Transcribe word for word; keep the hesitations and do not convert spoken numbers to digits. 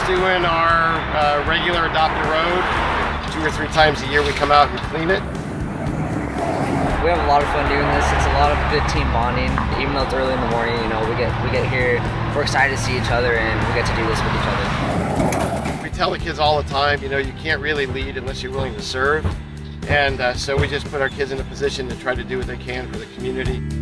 doing our uh, regular adopt a road. Two or three times a year we come out and clean it. We have a lot of fun doing this. It's a lot of good team bonding. Even though it's early in the morning, you know, we get we get here, we're excited to see each other, and we get to do this with each other. We tell the kids all the time, you know, you can't really lead unless you're willing to serve. And uh, so we just put our kids in a position to try to do what they can for the community.